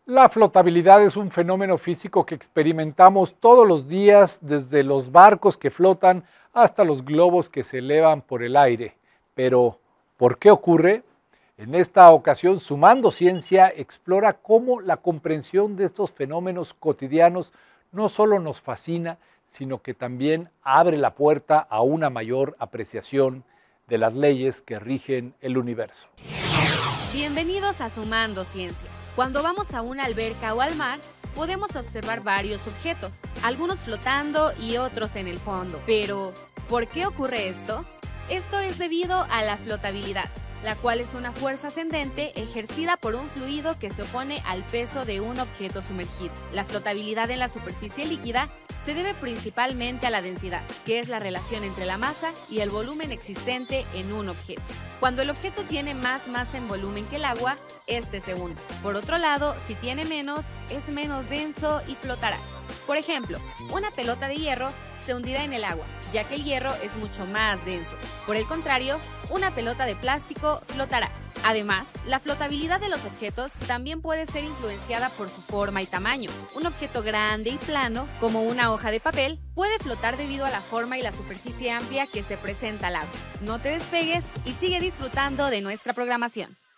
La flotabilidad es un fenómeno físico que experimentamos todos los días, desde los barcos que flotan hasta los globos que se elevan por el aire. Pero, ¿por qué ocurre? En esta ocasión, Sumando Ciencia explora cómo la comprensión de estos fenómenos cotidianos no solo nos fascina, sino que también abre la puerta a una mayor apreciación de las leyes que rigen el universo. Bienvenidos a Sumando Ciencia. Cuando vamos a una alberca o al mar, podemos observar varios objetos, algunos flotando y otros en el fondo. Pero, ¿por qué ocurre esto? Esto es debido a la flotabilidad, la cual es una fuerza ascendente ejercida por un fluido que se opone al peso de un objeto sumergido. La flotabilidad en la superficie líquida se debe principalmente a la densidad, que es la relación entre la masa y el volumen existente en un objeto. Cuando el objeto tiene más masa en volumen que el agua, este se hunde. Por otro lado, si tiene menos, es menos denso y flotará. Por ejemplo, una pelota de hierro se hundirá en el agua, ya que el hierro es mucho más denso. Por el contrario, una pelota de plástico flotará. Además, la flotabilidad de los objetos también puede ser influenciada por su forma y tamaño. Un objeto grande y plano, como una hoja de papel, puede flotar debido a la forma y la superficie amplia que se presenta al agua. No te despegues y sigue disfrutando de nuestra programación.